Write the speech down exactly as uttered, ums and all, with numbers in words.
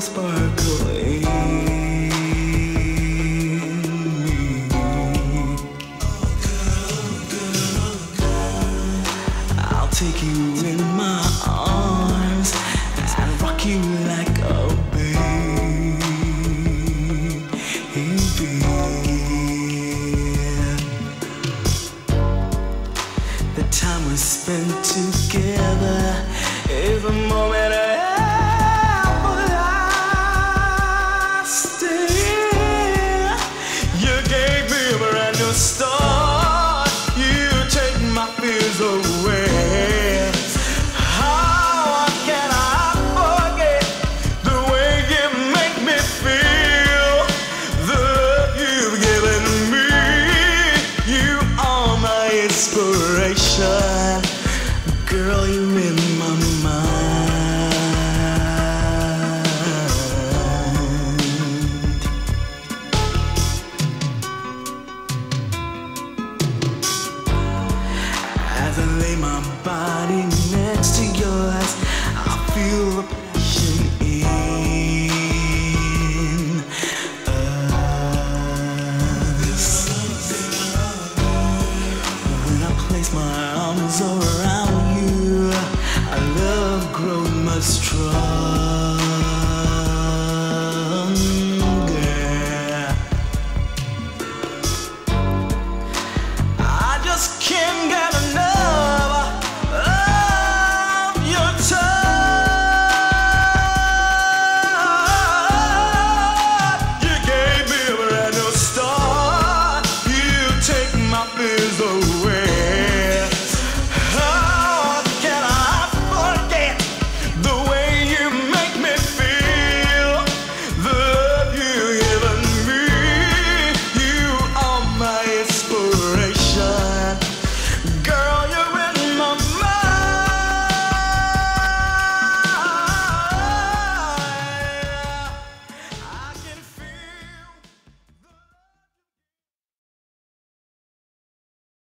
sparkle in me. I'll take you in my arms and rock you like a baby. The time we spent together is a moment everlasting. You gave me a brand new start. You take my fears away. How can I forget the way you make me feel? The love you've given me. You are my inspiration. Girl, you're in my mind. As I lay my body next to yours, I feel the passion in us. When I place my arms around